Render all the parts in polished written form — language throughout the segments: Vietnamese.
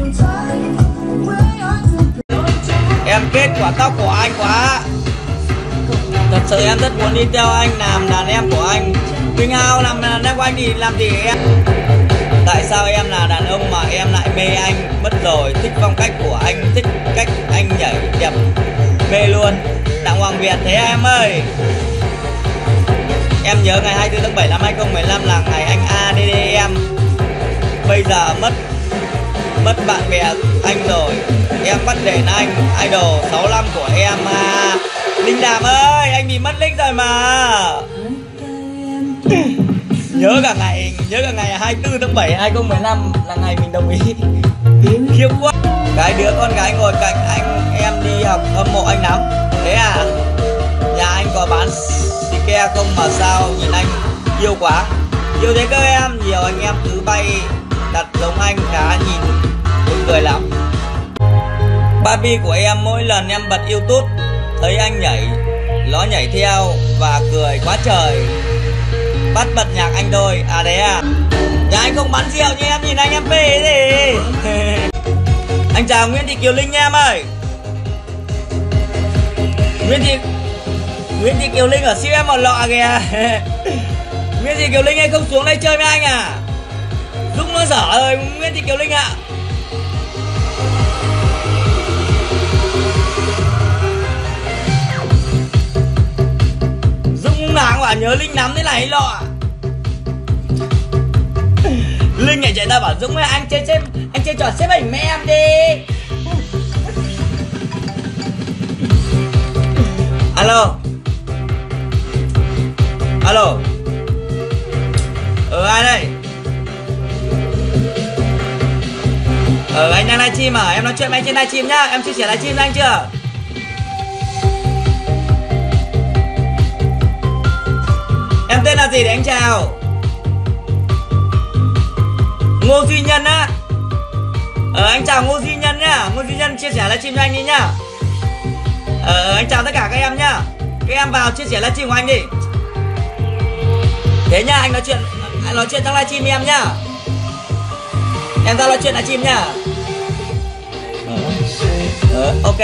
Em kết quả tóc của anh quá. Thật sự em rất muốn đi theo anh làm đàn em của anh. Minh Hào làm đàn em của anh thì làm gì em? Tại sao em là đàn ông mà em lại mê anh mất rồi? Thích phong cách của anh, thích cách anh nhảy đẹp, mê luôn. Đặng Hoàng Việt thế em ơi. Em nhớ ngày 24 tháng 7 năm 2015 là ngày anh ADD em. Bây giờ mất bạn bè anh rồi. Em bắt đền anh, idol 65 của em à. Linh Đàm ơi, anh bị mất link rồi mà. Nhớ cả ngày 24 tháng 7 2015 là ngày mình đồng ý. Khiếp quá. Cái đứa con gái ngồi cạnh anh em đi học hâm mộ anh lắm. Thế à? Nhà anh có bán ke không mà sao nhìn anh yêu quá. Yêu thế cơ em. Nhiều anh em cứ bay đặt giống anh khá nhìn buồn cười lắm. Barbie của em mỗi lần em bật YouTube thấy anh nhảy, nó nhảy theo và cười quá trời. Bắt bật nhạc anh thôi. À đấy à? Nhà anh không bán rượu nhưng em nhìn anh em phê gì. Anh chào Nguyễn Thị Kiều Linh em ơi. Nguyễn Thị Kiều Linh ở siêu em một lọ kìa. Nguyễn Thị Kiều Linh anh không xuống đây chơi với anh à? Dũng nó dở rồi Nguyễn Thị Kiều Linh ạ. Dũng nàng bảo nhớ Linh lắm thế này lọ. Linh lại chạy ra bảo Dũng ơi anh chơi trò xếp hình mẹ em đi. Alo. Alo. Ai đây? Anh đang livestream à? Em nói chuyện với anh trên livestream nhá. Em chia sẻ livestream với anh chưa? Em tên là gì để anh chào? Ngô Duy Nhân á. Anh chào Ngô Duy Nhân nhá. Ngô Duy Nhân chia sẻ livestream cho anh đi nhá. Anh chào tất cả các em nhá. Các em vào chia sẻ livestream của anh đi. Thế nhá, anh nói chuyện trong livestream với em nhá. Em ra nói chuyện livestream nhá. Ok.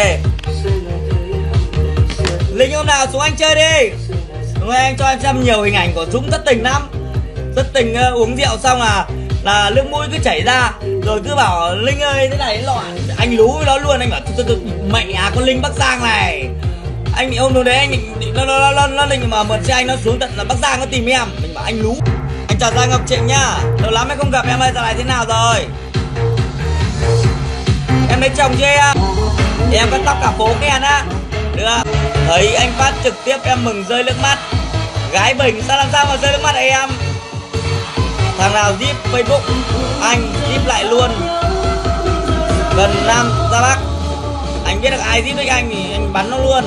Linh hôm nào xuống anh chơi đi. Đúng rồi, anh cho em xem nhiều hình ảnh của Dũng thất tình lắm. Thất tình uống rượu xong là nước mũi cứ chảy ra. Rồi cứ bảo Linh ơi thế này lọ. Anh lú với nó luôn. Anh bảo mẹ à con Linh Bắc Giang này. Anh bị hôm đấy anh nó định mà mượn xe anh nó xuống tận là Bắc Giang nó tìm em. Mình bảo anh lú. Anh chào Giang Ngọc Trịnh nhá. Lâu lắm em không gặp em ơi, giờ này thế nào rồi? Em lấy chồng chưa em? Thì em cắt tóc cả phố kèn á. Được. Thấy anh phát trực tiếp em mừng rơi nước mắt. Gái Bình sao làm sao mà rơi nước mắt em? Thằng nào zip Facebook anh zip lại luôn. Gần Nam ra Bắc. Anh biết được ai zip với anh thì anh bắn nó luôn.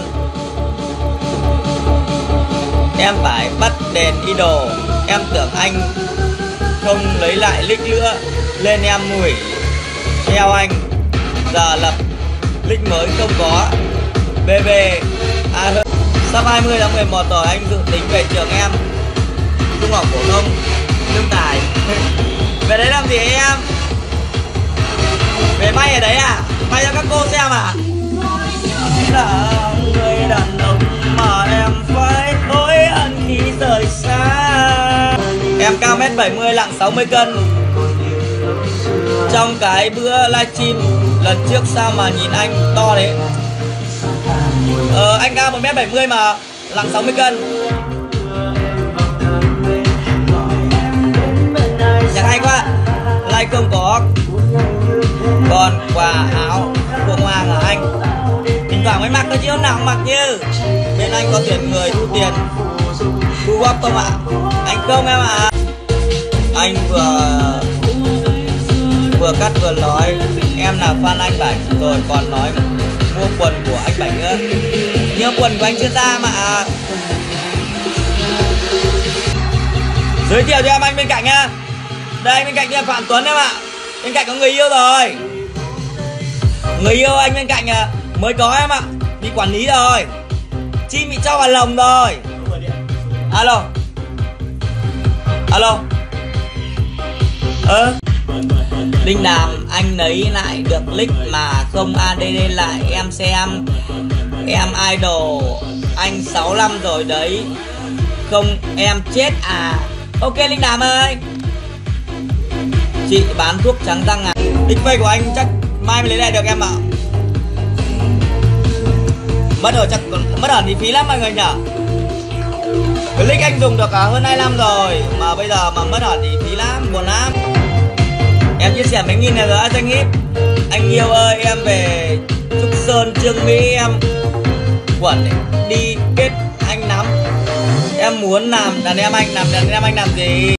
Em phải bắt đèn idol. Em tưởng anh không lấy lại link nữa lên em hủy theo anh. Giờ lập link mới không có. BB sắp 20 tháng 11 rồi anh dự tính về trường em trung học phổ thông Lương Tài. Về đấy làm gì em? Về may ở đấy à? May cho các cô xem à? Là người đàn ông mà em phải hối hận khi rời xa. Em cao 1m70 nặng 60 cân. Trong cái bữa livestream lần trước sao mà nhìn anh to đấy? Anh cao 1m70 mà nặng 60 cân. Nhạc hay quá. Like không có. Còn quà áo của Hoàng ở anh thỉnh thoảng mới mặc thôi chứ hôm nào cũng mặc như. Bên anh có tuyển người thu tiền thu góp không ạ? Anh không em ạ. Anh vừa cắt vừa nói em là fan anh Bảy rồi còn nói mua quần của anh Bảy nữa. Nhưng quần của anh chưa ra mà. Giới thiệu cho em anh bên cạnh nhá. Đây anh bên cạnh là Phạm Tuấn em ạ. Bên cạnh có người yêu rồi. Người yêu anh bên cạnh mới có em ạ. Đi quản lý rồi. Chim bị cho vào lồng rồi. Alo. Alo. Linh Đàm anh lấy lại được click mà không ADD lại em xem. Em idol anh 65 rồi đấy. Không em chết à. Ok Linh Đàm ơi. Chị bán thuốc trắng răng à. XP của anh chắc mai mới lấy lại được em ạ. Mất rồi, chắc mất ẩn thì phí lắm mọi người nhở. Click anh dùng được hơn 2 năm rồi mà bây giờ mà mất ẩn thì phí lắm, buồn lắm. Em chia sẻ mấy nghìn này rồi danh hít. Anh yêu ơi em về Trúc Sơn Trương Mỹ em quẩn đi kết anh nắm. Em muốn làm đàn em anh làm gì.